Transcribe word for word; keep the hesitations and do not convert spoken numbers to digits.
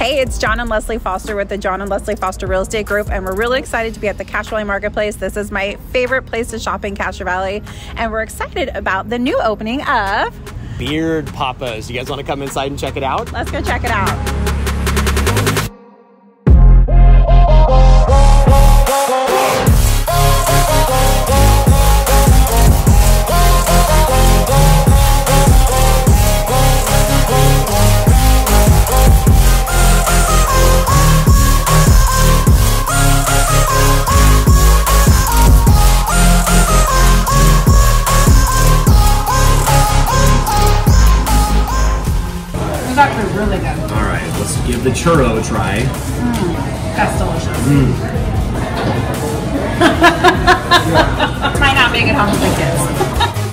Hey, it's John and Leslie Foster with the John and Leslie Foster Real Estate Group, and we're really excited to be at the Castro Valley Marketplace. This is my favorite place to shop in Castro Valley, and we're excited about the new opening of Beard Papas. You guys want to come inside and check it out? Let's go check it out. It's actually really good. All right, let's give the churro a try. Mm, that's delicious. Mm. Might not make it home with the kids.